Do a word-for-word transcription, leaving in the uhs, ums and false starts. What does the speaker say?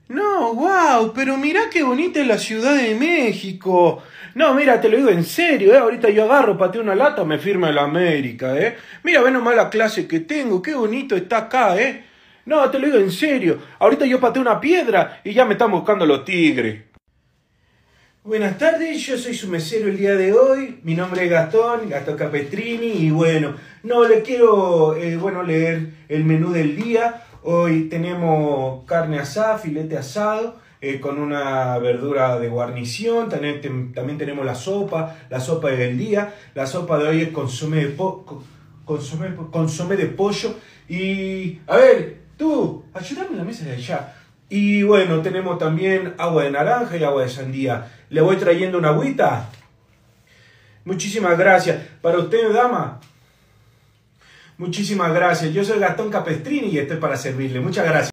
No, wow, pero mirá qué bonita es la Ciudad de México. No, mira, te lo digo en serio, ¿eh? Ahorita yo agarro, pateo una lata, me firma el América, ¿eh? Mira, ve nomás la clase que tengo, qué bonito está acá, ¿eh? No, te lo digo en serio. Ahorita yo pateo una piedra y ya me están buscando los tigres. Buenas tardes, yo soy su mesero el día de hoy. Mi nombre es Gastón, Gastón Capestrini, y bueno, no le quiero eh, bueno, leer el menú del día. Hoy tenemos carne asada, filete asado, eh, con una verdura de guarnición. También, tem- también tenemos la sopa, la sopa del día. La sopa de hoy es consomé de, po co- consomé, consomé de pollo. Y, a ver, tú, ayúdame en la mesa de allá. Y bueno, tenemos también agua de naranja y agua de sandía. Le voy trayendo una agüita. Muchísimas gracias. Para usted, dama. Muchísimas gracias. Yo soy Gastón Capestrini y estoy para servirle. Muchas gracias.